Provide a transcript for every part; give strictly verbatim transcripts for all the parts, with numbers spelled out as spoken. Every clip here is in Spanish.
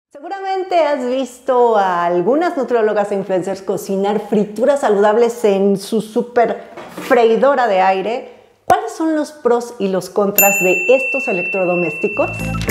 Seguramente has visto a algunas nutriólogas e influencers cocinar frituras saludables en su super freidora de aire. ¿Cuáles son los pros y los contras de estos electrodomésticos?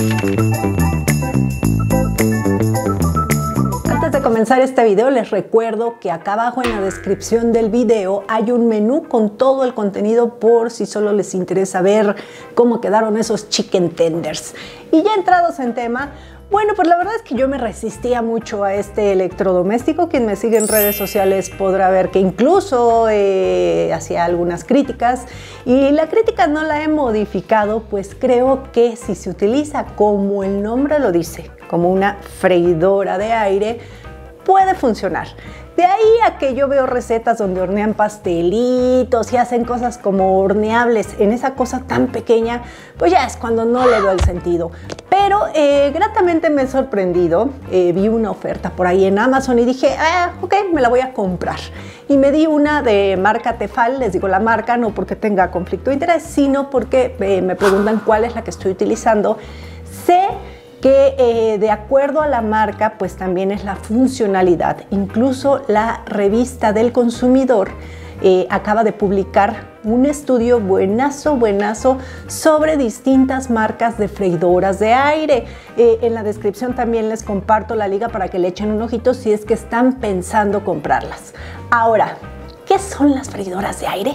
Antes de comenzar este video, les recuerdo que acá abajo en la descripción del video hay un menú con todo el contenido por si solo les interesa ver cómo quedaron esos chicken tenders. Y ya entrados en tema, bueno, pues la verdad es que yo me resistía mucho a este electrodoméstico. Quien me sigue en redes sociales podrá ver que incluso eh, hacía algunas críticas y la crítica no la he modificado, pues creo que si se utiliza como el nombre lo dice, como una freidora de aire, puede funcionar. De ahí a que yo veo recetas donde hornean pastelitos y hacen cosas como horneables en esa cosa tan pequeña, pues ya es cuando no le doy el sentido. Pero eh, gratamente me he sorprendido, eh, vi una oferta por ahí en Amazon y dije, ah, ok, me la voy a comprar. Y me di una de marca Tefal, les digo la marca, no porque tenga conflicto de interés, sino porque eh, me preguntan cuál es la que estoy utilizando. Sé que eh, de acuerdo a la marca, pues también es la funcionalidad. Incluso la revista del consumidor eh, acaba de publicar un estudio buenazo, buenazo sobre distintas marcas de freidoras de aire. Eh, en la descripción también les comparto la liga para que le echen un ojito si es que están pensando comprarlas. Ahora, ¿qué son las freidoras de aire?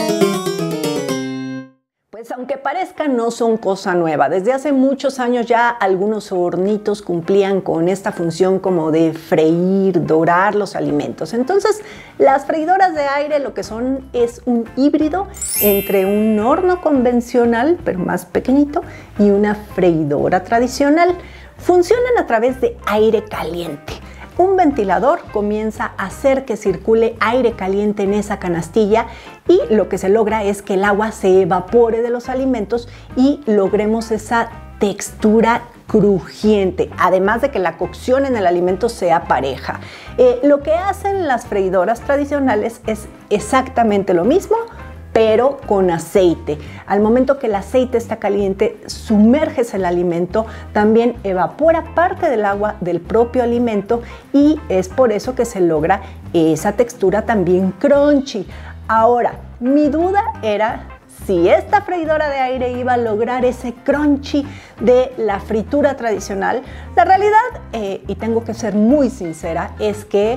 Pues aunque parezca, no son cosa nueva. Desde hace muchos años ya algunos hornitos cumplían con esta función como de freír, dorar los alimentos. Entonces, las freidoras de aire lo que son es un híbrido entre un horno convencional, pero más pequeñito, y una freidora tradicional. Funcionan a través de aire caliente. Un ventilador comienza a hacer que circule aire caliente en esa canastilla y lo que se logra es que el agua se evapore de los alimentos y logremos esa textura crujiente, además de que la cocción en el alimento sea pareja. Eh, lo que hacen las freidoras tradicionales es exactamente lo mismo, pero con aceite. Al momento que el aceite está caliente, sumerges el alimento, también evapora parte del agua del propio alimento y es por eso que se logra esa textura también crunchy. Ahora, mi duda era si esta freidora de aire iba a lograr ese crunchy de la fritura tradicional. La realidad, eh, y tengo que ser muy sincera, es que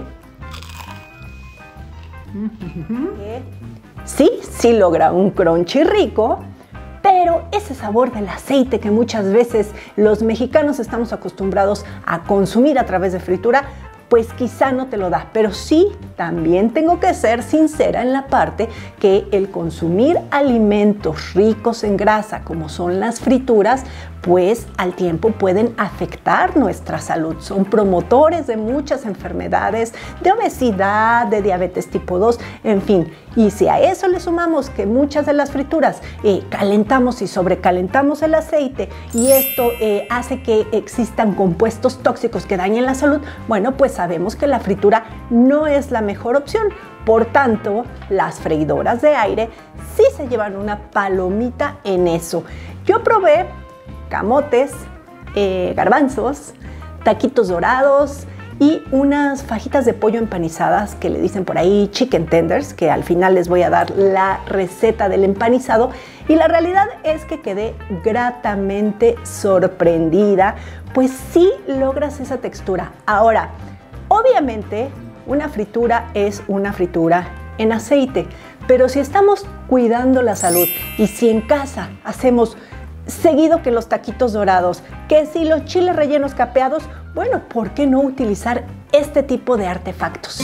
sí, sí logra un crunchy rico, pero ese sabor del aceite que muchas veces los mexicanos estamos acostumbrados a consumir a través de fritura, pues quizá no te lo da. Pero sí, también tengo que ser sincera en la parte que el consumir alimentos ricos en grasa, como son las frituras, pues al tiempo pueden afectar nuestra salud. Son promotores de muchas enfermedades, de obesidad, de diabetes tipo dos, en fin. Y si a eso le sumamos que muchas de las frituras eh, calentamos y sobrecalentamos el aceite y esto eh, hace que existan compuestos tóxicos que dañen la salud, bueno, pues sabemos que la fritura no es la mejor opción. Por tanto, las freidoras de aire sí se llevan una palomita en eso. Yo probé camotes, eh, garbanzos, taquitos dorados y unas fajitas de pollo empanizadas que le dicen por ahí chicken tenders, que al final les voy a dar la receta del empanizado. Y la realidad es que quedé gratamente sorprendida, pues sí logras esa textura. Ahora, obviamente una fritura es una fritura en aceite, pero si estamos cuidando la salud y si en casa hacemos seguido que los taquitos dorados, que si los chiles rellenos capeados, bueno, ¿por qué no utilizar este tipo de artefactos?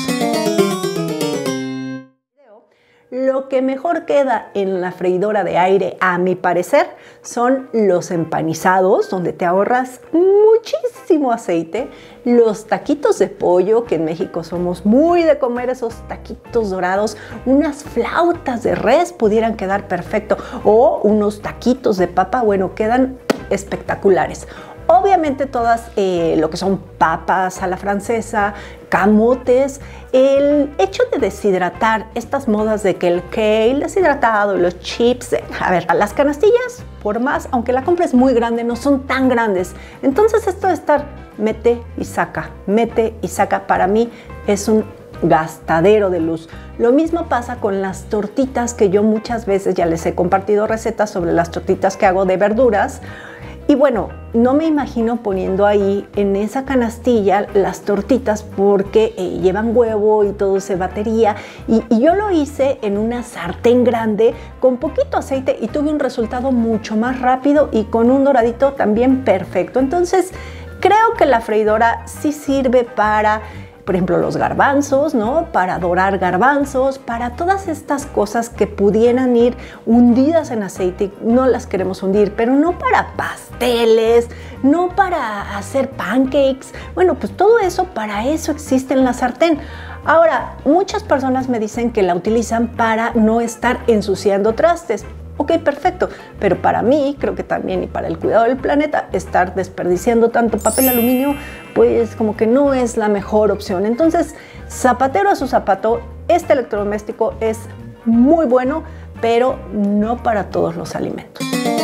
Lo que mejor queda en la freidora de aire, a mi parecer, son los empanizados, donde te ahorras muchísimo aceite, los taquitos de pollo, que en México somos muy de comer esos taquitos dorados, unas flautas de res pudieran quedar perfecto, o unos taquitos de papa, bueno, quedan espectaculares. Obviamente todas eh, lo que son papas a la francesa, camotes, el hecho de deshidratar estas modas de que el kale deshidratado y los chips, a ver, las canastillas, por más, aunque la compra es muy grande, no son tan grandes. Entonces esto de estar mete y saca, mete y saca, para mí es un gastadero de luz. Lo mismo pasa con las tortitas, que yo muchas veces ya les he compartido recetas sobre las tortitas que hago de verduras. Y bueno, no me imagino poniendo ahí en esa canastilla las tortitas porque eh, llevan huevo y todo se batería. Y, y yo lo hice en una sartén grande con poquito aceite y tuve un resultado mucho más rápido y con un doradito también perfecto. Entonces, creo que la freidora sí sirve para, por ejemplo, los garbanzos, ¿no? Para dorar garbanzos, para todas estas cosas que pudieran ir hundidas en aceite. No las queremos hundir, pero no para pasteles, no para hacer pancakes. Bueno, pues todo eso, para eso existe en la sartén. Ahora, muchas personas me dicen que la utilizan para no estar ensuciando trastes. Ok, perfecto, pero para mí, creo que también y para el cuidado del planeta, estar desperdiciando tanto papel aluminio, pues como que no es la mejor opción. Entonces, zapatero a su zapato, este electrodoméstico es muy bueno, pero no para todos los alimentos.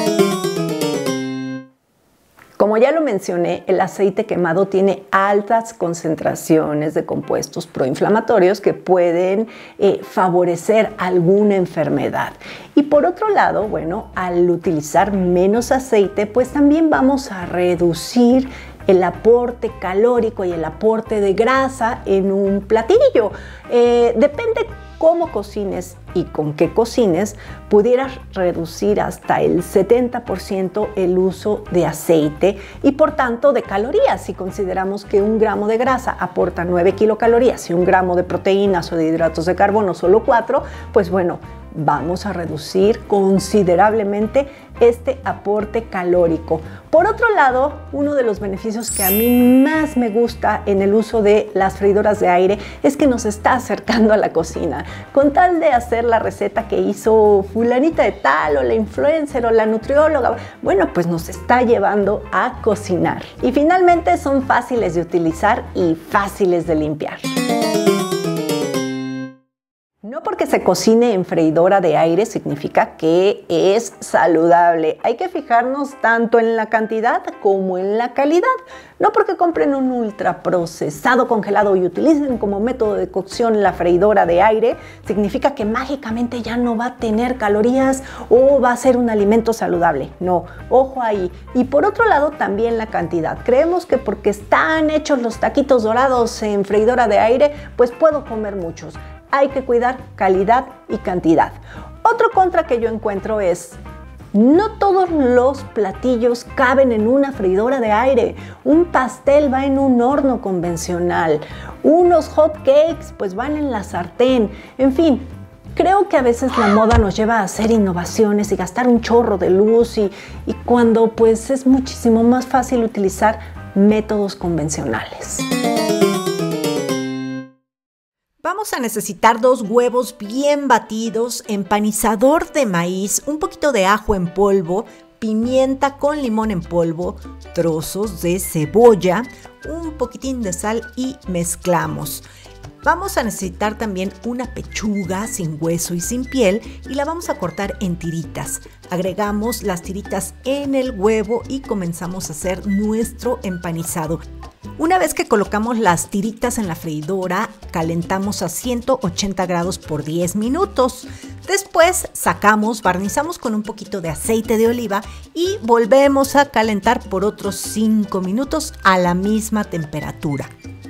Como ya lo mencioné, el aceite quemado tiene altas concentraciones de compuestos proinflamatorios que pueden eh, favorecer alguna enfermedad. Y por otro lado, bueno, al utilizar menos aceite, pues también vamos a reducir el aporte calórico y el aporte de grasa en un platillo. Eh, depende cómo cocines y con qué cocines, pudieras reducir hasta el setenta por ciento el uso de aceite y por tanto de calorías. Si consideramos que un gramo de grasa aporta nueve kilocalorías y un gramo de proteínas o de hidratos de carbono solo cuatro, pues bueno, vamos a reducir considerablemente este aporte calórico. Por otro lado, uno de los beneficios que a mí más me gusta en el uso de las freidoras de aire es que nos está acercando a la cocina. Con tal de hacer la receta que hizo fulanita de tal o la influencer o la nutrióloga, bueno, pues nos está llevando a cocinar. Y finalmente son fáciles de utilizar y fáciles de limpiar. No porque se cocine en freidora de aire significa que es saludable. Hay que fijarnos tanto en la cantidad como en la calidad. No porque compren un ultraprocesado congelado y utilicen como método de cocción la freidora de aire, significa que mágicamente ya no va a tener calorías o va a ser un alimento saludable. No, ojo ahí. Y por otro lado, también la cantidad. Creemos que porque están hechos los taquitos dorados en freidora de aire, pues puedo comer muchos. Hay que cuidar calidad y cantidad. Otro contra que yo encuentro es, no todos los platillos caben en una freidora de aire. Un pastel va en un horno convencional. Unos hot cakes pues van en la sartén. En fin, creo que a veces la moda nos lleva a hacer innovaciones y gastar un chorro de luz y, y cuando pues es muchísimo más fácil utilizar métodos convencionales. Vamos a necesitar dos huevos bien batidos, empanizador de maíz, un poquito de ajo en polvo, pimienta con limón en polvo, trozos de cebolla, un poquitín de sal y mezclamos. Vamos a necesitar también una pechuga sin hueso y sin piel y la vamos a cortar en tiritas. Agregamos las tiritas en el huevo y comenzamos a hacer nuestro empanizado. Una vez que colocamos las tiritas en la freidora, calentamos a ciento ochenta grados por diez minutos. Después sacamos, barnizamos con un poquito de aceite de oliva y volvemos a calentar por otros cinco minutos a la misma temperatura.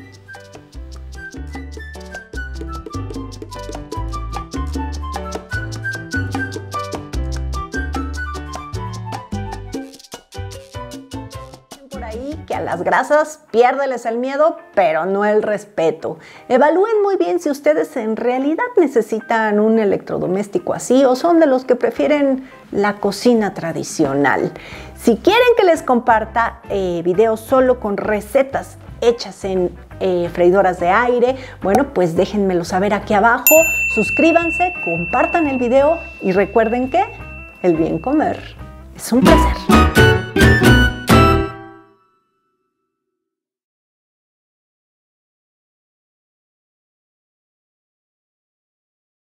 Que a las grasas piérdeles el miedo, pero no el respeto. Evalúen muy bien si ustedes en realidad necesitan un electrodoméstico así o son de los que prefieren la cocina tradicional. Si quieren que les comparta eh, videos solo con recetas hechas en eh, freidoras de aire, bueno, pues déjenmelo saber aquí abajo. Suscríbanse, compartan el video y recuerden que el bien comer es un placer.